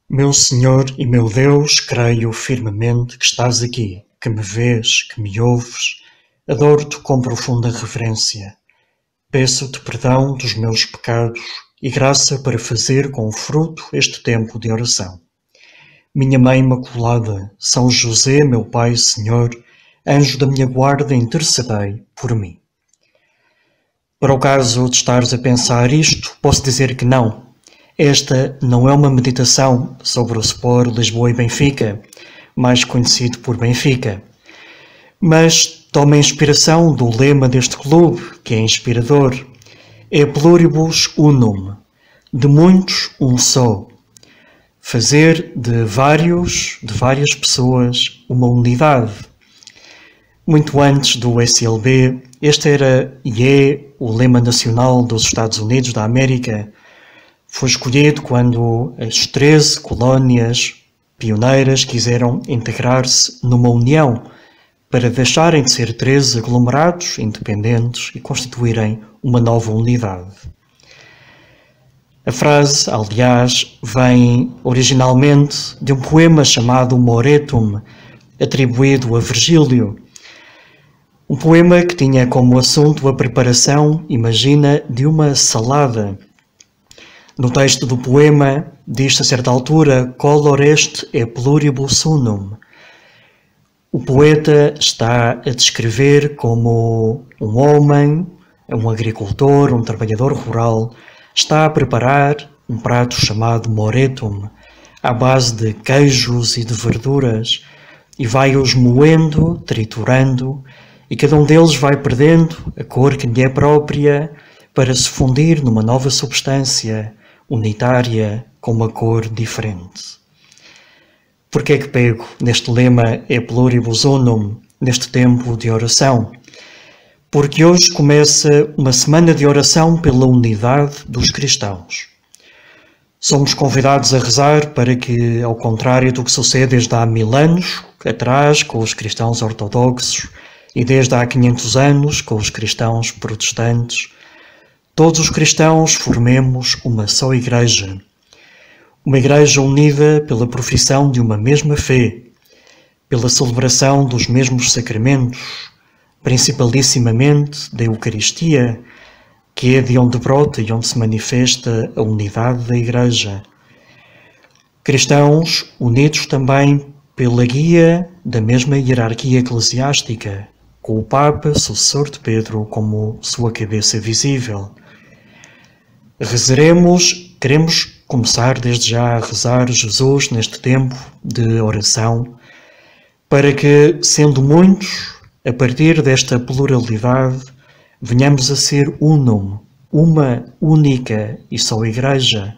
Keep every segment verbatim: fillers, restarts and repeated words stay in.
Meu Senhor e meu Deus, creio firmemente que estás aqui, que me vês, que me ouves. Adoro-te com profunda reverência. Peço-te perdão dos meus pecados e graça para fazer com fruto este tempo de oração. Minha Mãe Imaculada, São José, meu Pai, Senhor, anjo da minha guarda, intercedei por mim. Para o caso de estares a pensar isto, posso dizer que não. Esta não é uma meditação sobre o Sport Lisboa e Benfica, mais conhecido por Benfica, mas toma inspiração do lema deste clube, que é inspirador. É pluribus unum, de muitos um só. Fazer de vários, de várias pessoas, uma unidade. Muito antes do S L B, este era e é o lema nacional dos Estados Unidos da América. Foi escolhido quando as treze colónias pioneiras quiseram integrar-se numa união para deixarem de ser treze aglomerados independentes e constituírem uma nova unidade. A frase, aliás, vem originalmente de um poema chamado Moretum, atribuído a Virgílio. Um poema que tinha como assunto a preparação, imagina, de uma salada. No texto do poema, diz-se a certa altura, color est e pluribus unum. O poeta está a descrever como um homem, um agricultor, um trabalhador rural, está a preparar um prato chamado moretum, à base de queijos e de verduras, e vai-os moendo, triturando, e cada um deles vai perdendo a cor que lhe é própria para se fundir numa nova substância, unitária, com uma cor diferente. Porquê é que pego neste lema e pluribus unum, neste tempo de oração? Porque hoje começa uma semana de oração pela unidade dos cristãos. Somos convidados a rezar para que, ao contrário do que sucede desde há mil anos atrás com os cristãos ortodoxos e desde há quinhentos anos com os cristãos protestantes, todos os cristãos formemos uma só igreja. Uma igreja unida pela profissão de uma mesma fé, pela celebração dos mesmos sacramentos, principalissimamente da Eucaristia, que é de onde brota e onde se manifesta a unidade da igreja. Cristãos unidos também pela guia da mesma hierarquia eclesiástica, com o Papa, sucessor de Pedro, como sua cabeça visível. Rezaremos, queremos começar desde já a rezar Jesus neste tempo de oração, para que, sendo muitos, a partir desta pluralidade, venhamos a ser unum, uma única e só igreja.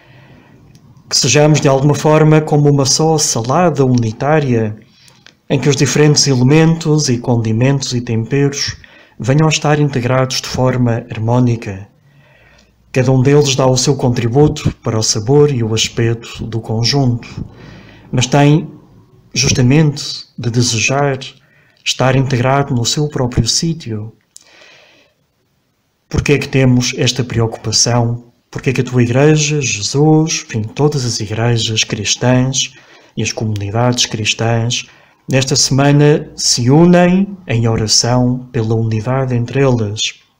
Que sejamos de alguma forma como uma só salada unitária, em que os diferentes elementos e condimentos e temperos venham a estar integrados de forma harmónica. Cada um deles dá o seu contributo para o sabor e o aspecto do conjunto, mas tem justamente de desejar estar integrado no seu próprio sítio. Porquê é que temos esta preocupação? Porquê é que a tua igreja, Jesus, enfim, todas as igrejas cristãs e as comunidades cristãs, nesta semana se unem em oração pela unidade entre elas?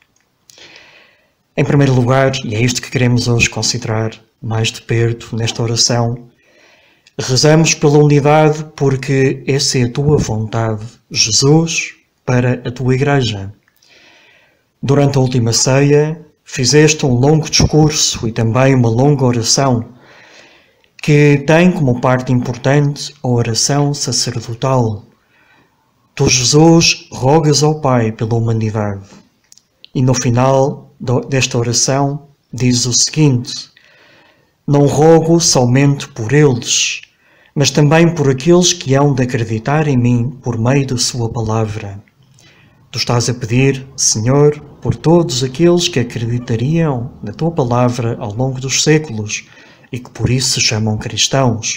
Em primeiro lugar, e é isto que queremos hoje considerar mais de perto nesta oração, rezamos pela unidade porque essa é a tua vontade, Jesus, para a tua igreja. Durante a última ceia, fizeste um longo discurso e também uma longa oração, que tem como parte importante a oração sacerdotal. Tu, Jesus, rogas ao Pai pela humanidade. E no final desta oração diz o seguinte: não rogo somente por eles, mas também por aqueles que hão de acreditar em mim por meio da sua palavra. Tu estás a pedir, Senhor, por todos aqueles que acreditariam na tua palavra ao longo dos séculos e que por isso se chamam cristãos.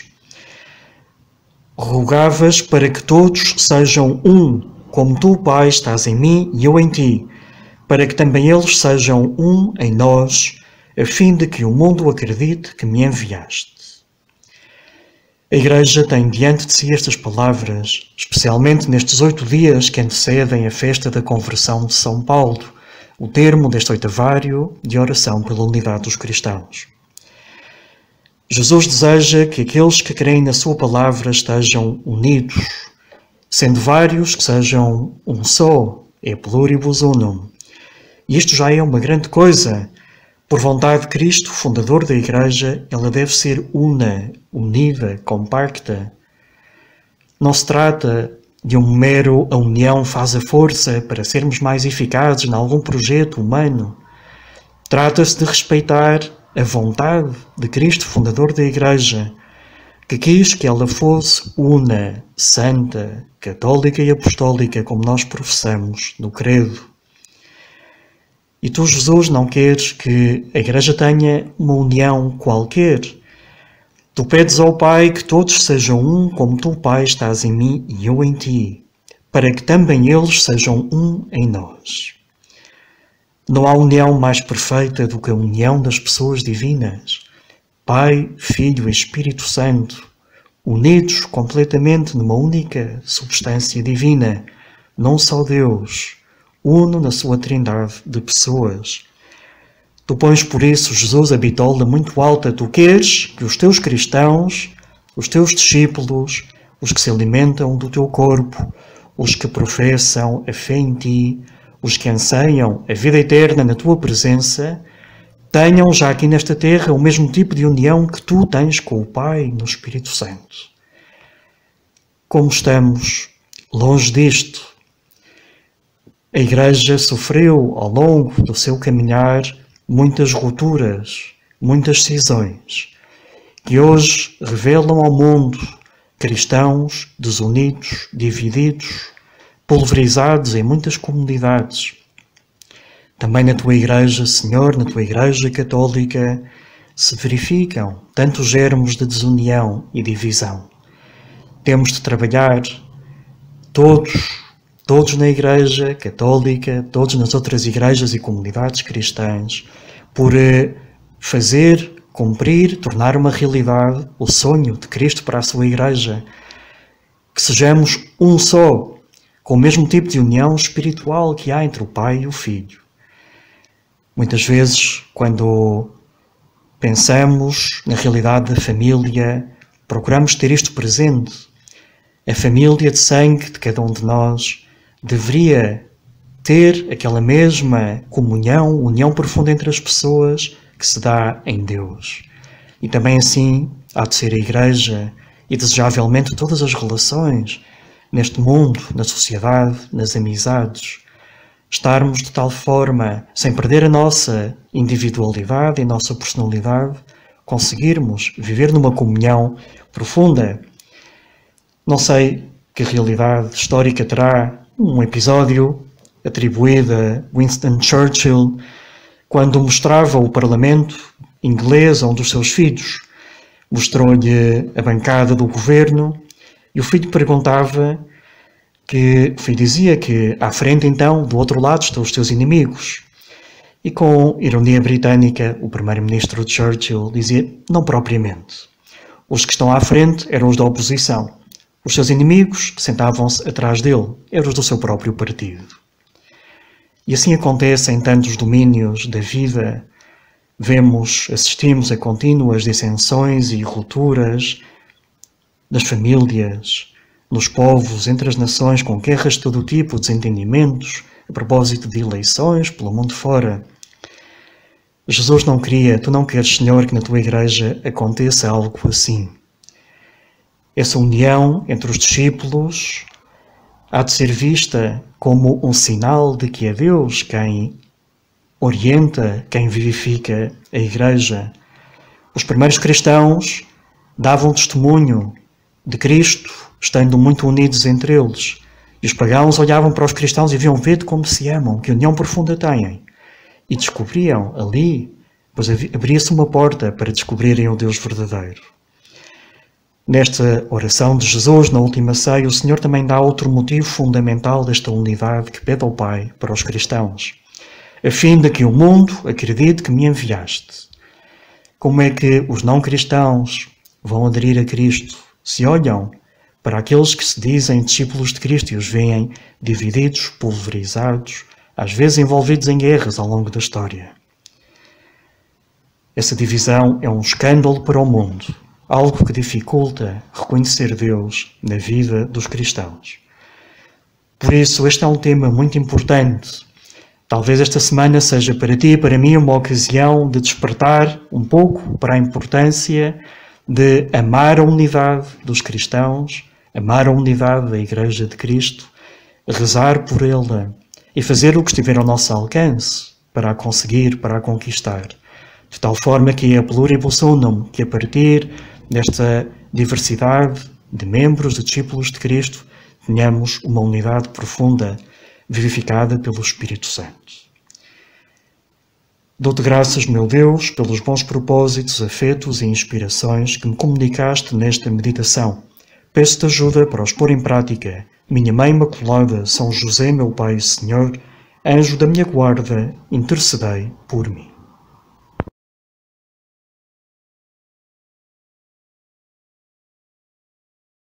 Rogavas para que todos sejam um, como tu, Pai, estás em mim e eu em ti, para que também eles sejam um em nós, a fim de que o mundo acredite que me enviaste. A Igreja tem diante de si estas palavras, especialmente nestes oito dias que antecedem a festa da conversão de São Paulo, o termo deste oitavário de oração pela unidade dos cristãos. Jesus deseja que aqueles que creem na sua palavra estejam unidos, sendo vários que sejam um só, e pluribus unum. E isto já é uma grande coisa. Por vontade de Cristo, fundador da Igreja, ela deve ser una, unida, compacta. Não se trata de um mero a união faz a força para sermos mais eficazes em algum projeto humano. Trata-se de respeitar a vontade de Cristo, fundador da Igreja, que quis que ela fosse una, santa, católica e apostólica, como nós professamos no credo. E tu, Jesus, não queres que a Igreja tenha uma união qualquer. Tu pedes ao Pai que todos sejam um, como tu, Pai, estás em mim e eu em ti, para que também eles sejam um em nós. Não há união mais perfeita do que a união das pessoas divinas, Pai, Filho e Espírito Santo, unidos completamente numa única substância divina, num só Deus, uno na sua trindade de pessoas. Tu pões por isso, Jesus, a bitola muito alta. Tu queres que os teus cristãos, os teus discípulos, os que se alimentam do teu corpo, os que professam a fé em ti, os que anseiam a vida eterna na tua presença, tenham já aqui nesta terra o mesmo tipo de união que tu tens com o Pai no Espírito Santo. Como estamos longe disto, a Igreja sofreu ao longo do seu caminhar muitas rupturas, muitas cisões, que hoje revelam ao mundo cristãos desunidos, divididos, pulverizados em muitas comunidades. Também na tua Igreja, Senhor, na tua Igreja Católica, se verificam tantos germes de desunião e divisão. Temos de trabalhar todos, todos na Igreja Católica, todos nas outras igrejas e comunidades cristãs, por fazer, cumprir, tornar uma realidade o sonho de Cristo para a sua Igreja. Que sejamos um só, com o mesmo tipo de união espiritual que há entre o Pai e o Filho. Muitas vezes, quando pensamos na realidade da família, procuramos ter isto presente. A família de sangue de cada um de nós deveria ter aquela mesma comunhão, união profunda entre as pessoas que se dá em Deus. E também assim há de ser a Igreja e desejavelmente todas as relações neste mundo, na sociedade, nas amizades. Estarmos de tal forma, sem perder a nossa individualidade e a nossa personalidade, conseguirmos viver numa comunhão profunda. Não sei que realidade histórica terá um episódio atribuído a Winston Churchill, quando mostrava o Parlamento inglês a um dos seus filhos. Mostrou-lhe a bancada do governo e o filho perguntava que, o filho dizia que à frente então, do outro lado, estão os teus inimigos. E com ironia britânica, o primeiro-ministro Churchill dizia, não propriamente. Os que estão à frente eram os da oposição. Os seus inimigos sentavam-se atrás dele, eram os do seu próprio partido. E assim acontece em tantos domínios da vida. Vemos, assistimos a contínuas dissensões e rupturas nas famílias, nos povos, entre as nações, com guerras de todo tipo, desentendimentos, a propósito de eleições pelo mundo fora. Jesus não queria, tu não queres, Senhor, que na tua Igreja aconteça algo assim. Essa união entre os discípulos há de ser vista como um sinal de que é Deus quem orienta, quem vivifica a Igreja. Os primeiros cristãos davam testemunho de Cristo, estando muito unidos entre eles. E os pagãos olhavam para os cristãos e viam ver como se amam, que união profunda têm. E descobriam ali, pois abria-se uma porta para descobrirem o Deus verdadeiro. Nesta oração de Jesus, na última ceia, o Senhor também dá outro motivo fundamental desta unidade que pede ao Pai para os cristãos, a fim de que o mundo acredite que me enviaste. Como é que os não cristãos vão aderir a Cristo se olham para aqueles que se dizem discípulos de Cristo e os veem divididos, pulverizados, às vezes envolvidos em guerras ao longo da história. Essa divisão é um escândalo para o mundo, algo que dificulta reconhecer Deus na vida dos cristãos. Por isso, este é um tema muito importante. Talvez esta semana seja para ti e para mim uma ocasião de despertar um pouco para a importância de amar a unidade dos cristãos, amar a unidade da Igreja de Cristo, rezar por ela e fazer o que estiver ao nosso alcance para a conseguir, para a conquistar. De tal forma que a pluribus unum, que a partir desta diversidade de membros, de discípulos de Cristo, tenhamos uma unidade profunda, vivificada pelo Espírito Santo. Dou-te graças, meu Deus, pelos bons propósitos, afetos e inspirações que me comunicaste nesta meditação. Peço-te ajuda para os pôr em prática. Minha Mãe Imaculada, São José, meu Pai e Senhor, anjo da minha guarda, intercedei por mim.